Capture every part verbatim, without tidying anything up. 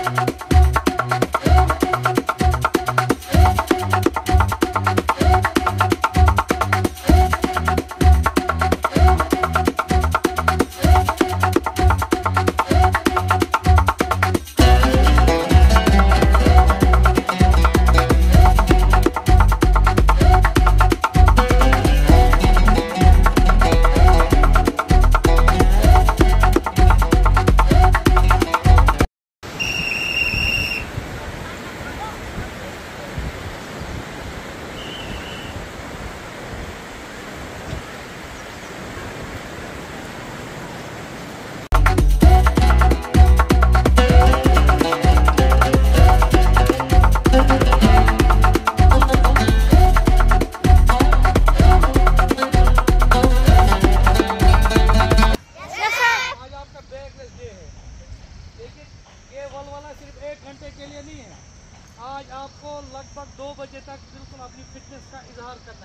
आज आपको लगभग दो बजे तक बिल्कुल अपनी फिटनेस का इजहार करना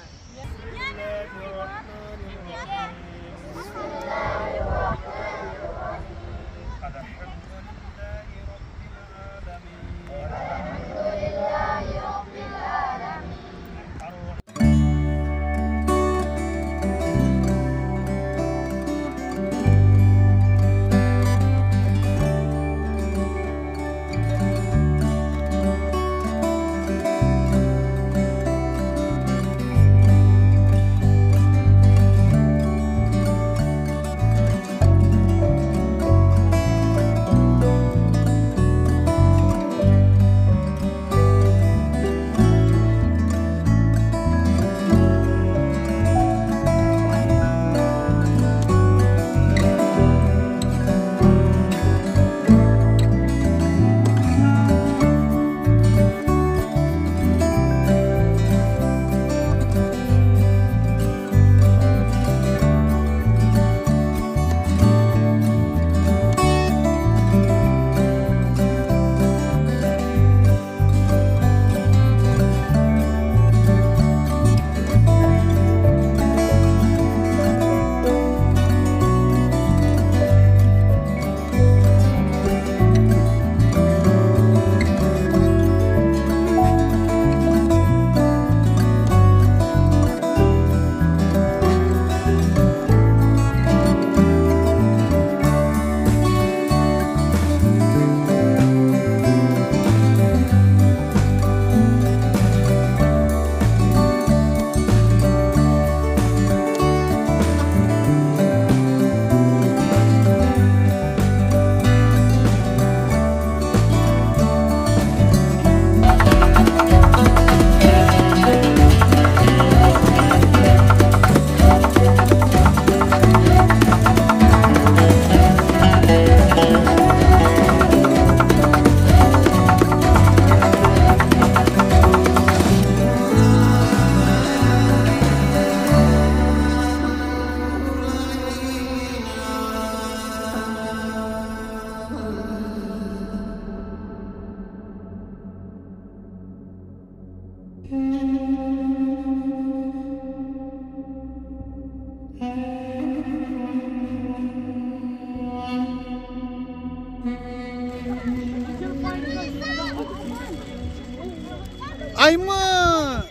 Ayman,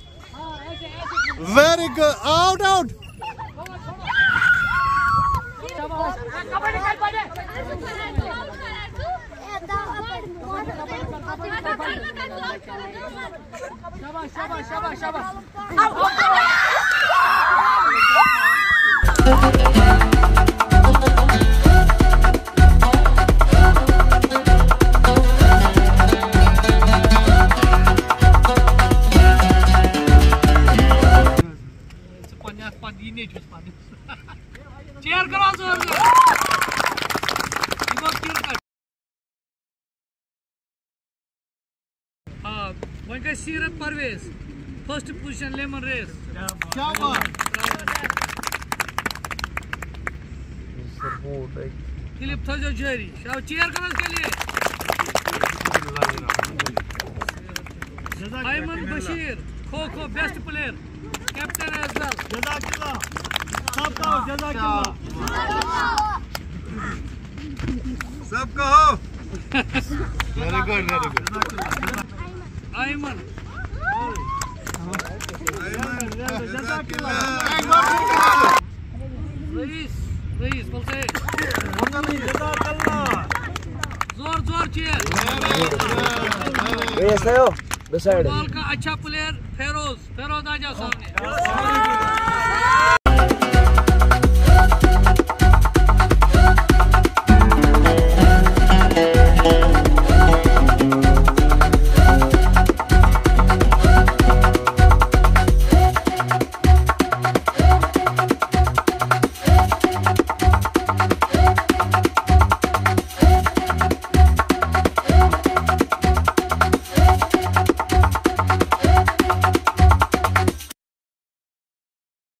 very good. Out, out. शाबाश शाबाश शाबाश चेयर करो हाँ वन गई Seerat Parvez first position lemon race क्लिप थो जारी चेयर करो इसके लिए Ayman Bashir kho kho best player captain as well जज़ाकल्लाह सबका हो जज़ाकल्लाह सबका हो very good very good Ayman Rais Rais बोल से जोर जोर चीयर फुटबॉल का अच्छा प्लेयर फेरोज फेरोज आजा सामने